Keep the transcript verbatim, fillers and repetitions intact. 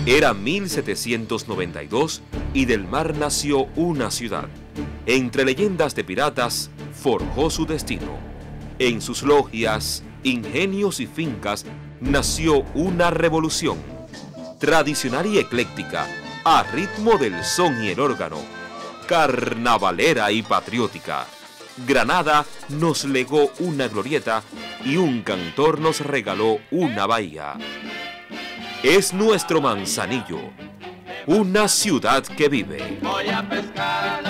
Era mil setecientos noventa y dos y del mar nació una ciudad. Entre leyendas de piratas, forjó su destino. En sus logias, ingenios y fincas nació una revolución. Tradicional y ecléctica, a ritmo del son y el órgano. Carnavalera y patriótica. Granada nos legó una glorieta y un cantor nos regaló una bahía. Es nuestro Manzanillo, una ciudad que vive. Voy a pescar.